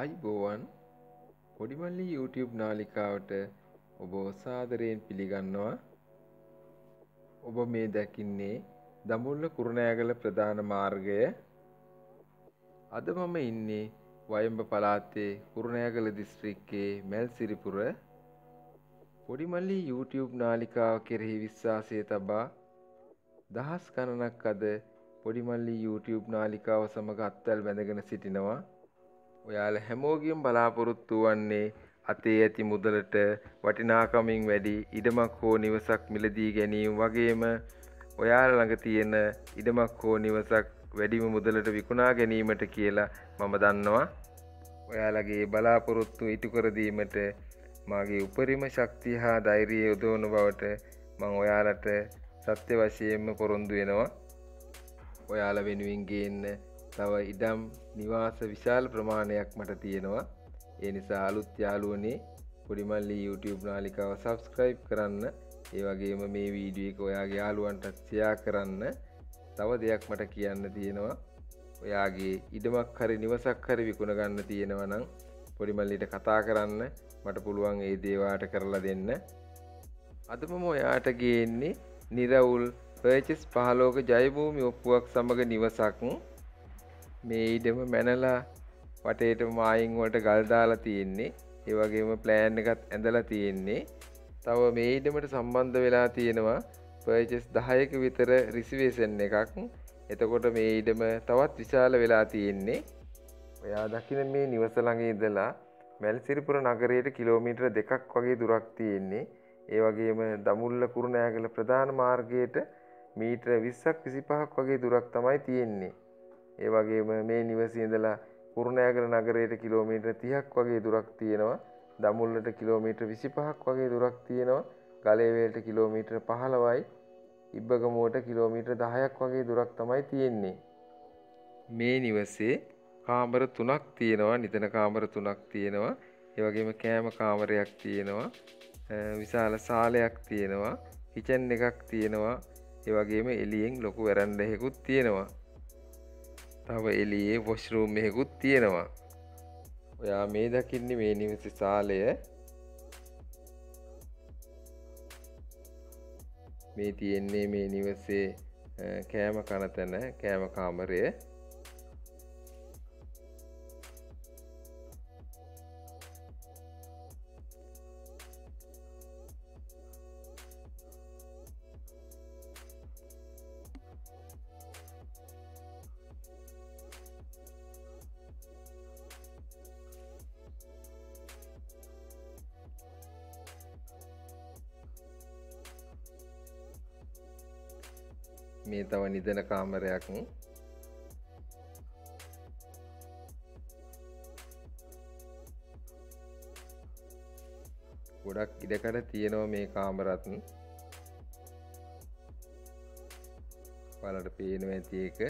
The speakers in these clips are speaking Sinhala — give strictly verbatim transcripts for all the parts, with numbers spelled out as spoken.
ආයිබෝවන් පොඩි මල්ලි YouTube නාලිකාවට ඔබ සාදරයෙන් පිළිගන්නවා. ඔබ මේ දකින්නේ දඹුල්ල කුරුණෑගල ප්‍රධාන මාර්ගය. අද මම ඉන්නේ වයඹ පළාතේ කුරුණෑගල දිස්ත්‍රික්කයේ මැල්සිරිපුර. පොඩි මල්ලි YouTube නාලිකාව කෙරෙහි විශ්වාසය තබා දහස් ගණනක් අද පොඩි මල්ලි YouTube නාලිකාව සමග අත්වැල් බැඳගෙන සිටිනවා. ඔයාලා හැමෝගෙම බලාපොරොත්තු වන්නේ අතේ ඇති මුදලට වටිනාකමින් වැඩි ඉඩමක් හෝ නිවසක් මිලදී ගැනීම වගේම ඔයාලා ළඟ තියෙන ඉඩමක් හෝ නිවසක් වැඩිම මුදලට විකුණා ගැනීමට කියලා මම දන්නවා. ඔයාලගේ බලාපොරොත්තු ඉටු කර දීමට මාගේ උපරිම ශක්තිය හා ධෛර්යය යොදවන බවට මම ඔයාලට සත්‍ය වශයෙන්ම පොරොන්දු වෙනවා. ඔයාලා වෙනුවෙන් ගේන්න තව ඉඩම් නිවාස විශාල ප්‍රමාණයක් මට තියෙනවා. ඒ නිසා අලුත් යාළුවනේ පොඩි මල්ලි YouTube නාලිකාව subscribe කරන්න. ඒ වගේම මේ වීඩියෝ එක ඔයාගේ යාළුවන්ටත් share කරන්න. තව දෙයක් මට කියන්න තියෙනවා. ඔයාගේ ඉඩමක් හරි නිවසක් හරි විකුණ ගන්න තියෙනවා නම් පොඩි මල්ලිට කතා කරන්න. මට පුළුවන් ඒ දේ වාට කරලා දෙන්න. අද මම ඔයාට ගේන්නේ නිරවුල් purchase පහළොවක ජයභූමි ඔප්පුවක් සමග නිවසක්. මේ ඉඩම මැනලා වටේට මායින් වලට ගල් දාලා තියෙන්නේ. ඒ වගේම ප්ලෑන් එකත් ඇඳලා තියෙන්නේ. තව මේ ඉඩමට සම්බන්ධ වෙලා තියෙනවා පර්චේස් දහයක විතර රිසර්වේෂන් එකක්. එතකොට මේ ඉඩම තවත් විශාල වෙලා තියෙන්නේ. ඔයා දකින මේ නිවස ළඟ ඉඳලා මැල්සිරිපුර නගරයට කිලෝමීටර දෙකක් වගේ දුරක් තියෙන්නේ. ඒ වගේම දඹුල්ල කුරුණෑගල ප්‍රධාන මාර්ගයට මීටර විස්සක් විසිපහක් වගේ දුරක් තමයි තියෙන්නේ. ඒ වගේම මේ නිවසේ ඉඳලා කුරුණෑගල නගරයට කිලෝමීටර තිහක් වගේ දුරක් තියෙනවා. දඹුල්ලට කිලෝමීටර විසිපහක් වගේ දුරක් තියෙනවා. ගලේවැලට කිලෝමීටර පහළොවයි. ඉබ්බගමුවට කිලෝමීටර දහයක් වගේ දුරක් තමයි තියෙන්නේ. මේ නිවසේ කාමර තුනක් තියෙනවා. නිදන කාමර තුනක් තියෙනවා. ඒ වගේම කෑම කාමරයක් තියෙනවා. විශාල සාලයක් තියෙනවා. කිචන් එකක් තියෙනවා. ඒ වගේම එළියෙන් ලොකු වැරන්ඩා එකකුත් තියෙනවා. තව එළියේ වොෂ්රූම් එකකුත් තියෙනවා. ඔයා මේ දකින්නේ මේ නිවසේ සාලය. මේ තියෙන්නේ මේ නිවසේ කෑම කන තැන කෑම කාමරය. මේ තව නිදන කාමරයක්. ගොඩක් ඉඩකඩ තියෙනවා මේ කාමරත්. ඔයාලට පේනවා ඇති ඒක.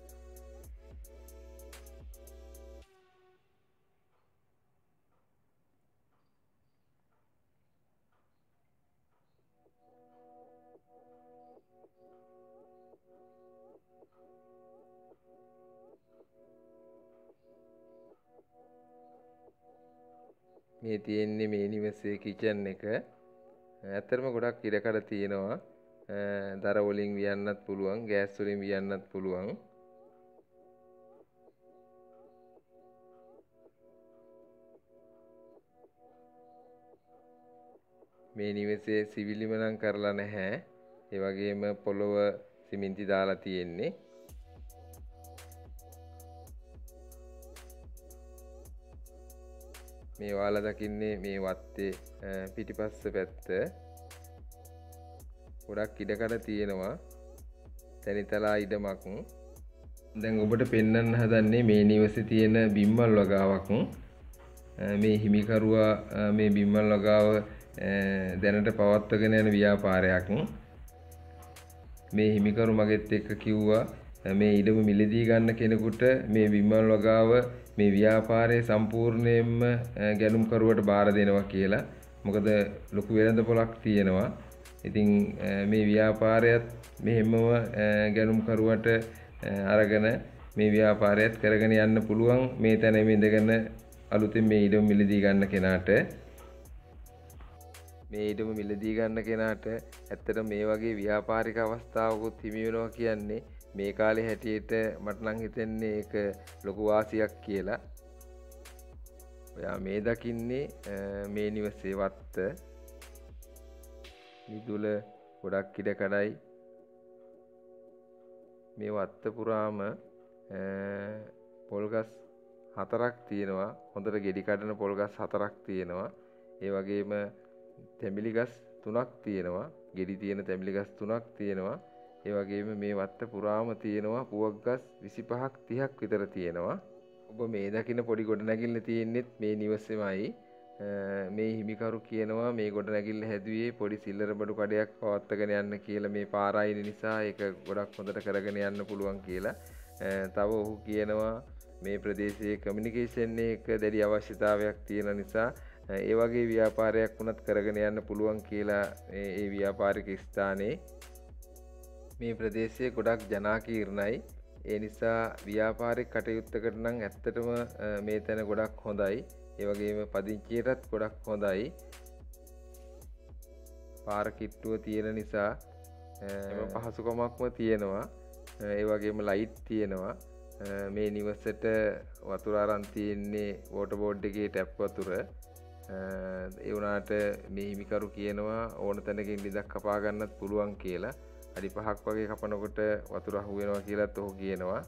මේ තියෙන්නේ මේ නිවසේ කිචන් එක. ඇත්තටම ගොඩක් ඉඩකඩ තියෙනවා. දර වලින් වියන්නත් පුළුවන්, ගෑස් වලින් වියන්නත් පුළුවන්. මේ නිවසේ සිවිලිම නම් කරලා නැහැ. ඒ වගේම පොළොව සිමෙන්ති දාලා තියෙන්නේ. මේ ඔයාලා දකින්නේ මේ වත්තේ පිටිපස්ස පැත්ත. ගොඩක් ඉඩකඩ තියෙනවා. තනිතලා ඉඩමක්. දැන් ඔබට පෙන්වන්න හදන්නේ මේ නිවසේ තියෙන බිම්මල් වගාවක්. මේ හිමිකරුවා මේ බිම්මල් වගාව දැනට පවත්වාගෙන යන ව්‍යාපාරයක්. මේ හිමිකරු මගෙත් එක්ක කිව්වා මේ ඉඩම මිලදී ගන්න කෙනෙකුට මේ බිම්මල් වගාව මේ ව්‍යාපාරයේ සම්පූර්ණයෙන්ම ගැනුම්කරුවට බාර දෙනවා කියලා. මොකද ලොකු වෙළඳපොලක් තියෙනවා. ඉතින් මේ ව්‍යාපාරයත් මෙහෙමම ගැනුම්කරුවට අරගෙන මේ ව්‍යාපාරයත් කරගෙන යන්න පුළුවන්. මේ තැන ඉඳගෙන අලුතෙන් මේ ඉඩම මිලදී ගන්න කෙනාට මේ ඉඩම මිලදී ගන්න කෙනාට ඇත්තට මේ වගේ ව්‍යාපාරික අවස්ථාවකුත් හිමි වෙනවා කියන්නේ මේ කාලේ හැටියට මට නම් හිතෙන්නේ ඒක ලොකු වාසියක් කියලා. ඔයා මේ දකින්නේ මේ නිවසේ වත්ත මිදුල ගොඩක් ඉඩ කඩයි. මේ වත්ත පුරාම පොල්ගස් හතරක් තියෙනවා. හොඳට ගෙඩි කඩන පොල්ගස් හතරක් තියෙනවා. ඒ වගේම තැඹිලි ගස් තුනක් තියෙනවා. ගෙඩි තියෙන තැඹිලි ගස් තුනක් තියෙනවා. ඒ වගේම මේ වත්ත පුරාම තියෙනවා පුවක් ගස් විසිපහක් තිහක් විතර තියෙනවා. ඔබ මේ දකින පොඩි ගොඩනැගිල්ල තියෙන්නේත් මේ නිවසේමයි. මේ හිමිකරු කියනවා මේ ගොඩනැගිල්ල හැදුවේ පොඩි සිල්ලර බඩු කඩයක් පවත්වාගෙන යන්න කියලා. මේ පාර අයින නිසා ඒක ගොඩක් හොඳට කරගෙන යන්න පුළුවන් කියලා. තව ඔහු කියනවා මේ ප්‍රදේශයේ කමියුනිකේෂන් එක දැඩි අවශ්‍යතාවයක් තියෙන නිසා ඒ වගේ ව්‍යාපාරයක් වුණත් කරගෙන යන්න පුළුවන් කියලා. ඒ ව්‍යාපාරික ස්ථානයේ මේ ප්‍රදේශයේ ගොඩක් ජනාකීර්ණයි. ඒ නිසා ව්‍යාපාරික කටයුත්තකට නම් ඇත්තටම මේ තැන ගොඩක් හොඳයි. ඒ වගේම පදිංචියටත් ගොඩක් හොඳයි. පාර කිට්ටුව තියෙන නිසා එම පහසුකමක්ම තියෙනවා. ඒ වගේම ලයිට් තියෙනවා. මේ නිවසට වතුර අරන් තියෙන්නේ වෝටර් බෝඩ් එකේ ටැප් වතුර. ඒ වුණාට මේ හිමිකරු කියනවා ඕන තැනකින් ලිඳක් කපා ගන්නත් පුළුවන් කියලා. අඩි පහක් වගේ කපනකොට වතුර අහු වෙනවා කියලාත් ඔහු කියනවා.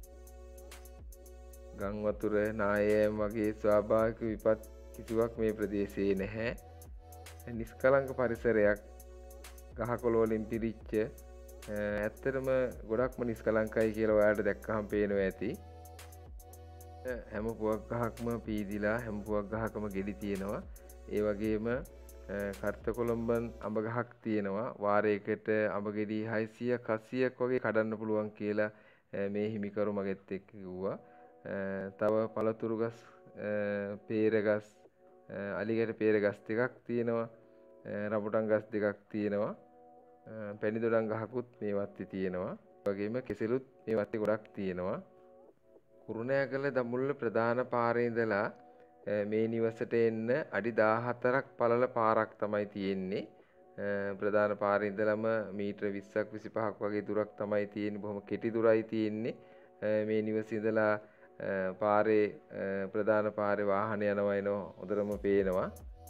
ගම් වතුර නායෑම් වගේ ස්වාභාවික විපත් කිසිවක් මේ ප්‍රදේශයේ නැහැ. නිස්කලංක පරිසරයක් ගහකොළ වලින් පිරිච්ච ඇත්තටම ගොඩක්ම නිස්කලංකයි කියලා ඔයාලට දැක්කහම පේනවා ඇති. හැම පුවක් ගහක්ම පීදිලා හැම පුවක් ගහකම ගෙඩි තියෙනවා. ඒ වගේම කර්ත කොළඹන් අඹ ගහක් තියෙනවා. වාරයකට අඹ ගෙඩි හයසියක් හත්සියක් වගේ කඩන්න පුළුවන් කියලා මේ හිමිකරු මගෙත් එක්ක කිව්වා. තව පළතුරු ගස්, පේර ගස්, අලිගැට පේර ගස් දෙකක් තියෙනවා. රඹුටන් ගස් දෙකක් තියෙනවා. පැණි දොඩම් ගහකුත් මේ වත්තේ තියෙනවා. ඒ වගේම කෙසෙලුත් මේ වත්තේ ගොඩක් තියෙනවා. කුරුණෑගල දඹුල්ල ප්‍රධාන පාරේ ඉඳලා මේ නිවසට එන්න අඩි දාහතරක් පළල පාරක් තමයි තියෙන්නේ. ප්‍රධාන පාරේ ඉඳලම මීටර විස්සක් විසිපහක් වගේ දුරක් තමයි තියෙන්නේ. බොහොම කෙටි දුරයි තියෙන්නේ. මේ නිවසේ ඉඳලා පාරේ ප්‍රධාන පාරේ වාහන යනවා එනවා හොඳටම පේනවා.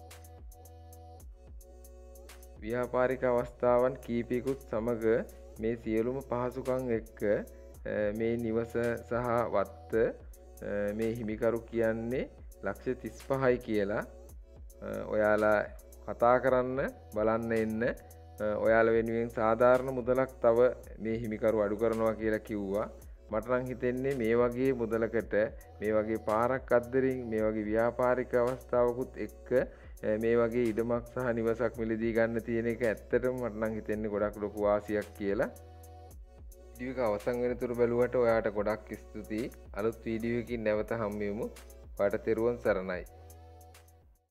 ව්‍යාපාරික අවස්ථාවන් කීපයකුත් සමග මේ සියලුම පහසුකම් එක්ක මේ නිවස සහ වත්ත මේ හිමිකරු කියන්නේ ලක්ෂ තිස් පහයි කියලා. ඔයාලා කතා කරන්න බලන්න එන්න. ඔයාලා වෙනුවෙන් සාධාරණ මුදලක් තව මේ හිමිකරු අඩු කරනවා කියලා කිව්වා. මට නම් හිතෙන්නේ මේ වගේ මුදලකට මේ වගේ පාරක් අද්දරින් මේ වගේ ව්‍යාපාරික අවස්ථාවකුත් එක්ක මේ වගේ ඉඩමක් සහ නිවසක් මිලදී ගන්න තියෙන එක ඇත්තටම මට නම් හිතෙන්නේ ගොඩක් ලොකු වාසියක් කියලා. වීඩියෝ එක අවසන් වෙනතුරු බැලුවට ඔයාට ගොඩක් ස්තුතියි. අලුත් වීඩියෝ එකකින් නැවත හම්බෙමු. ඔයාට තෙරුවන් සරණයි.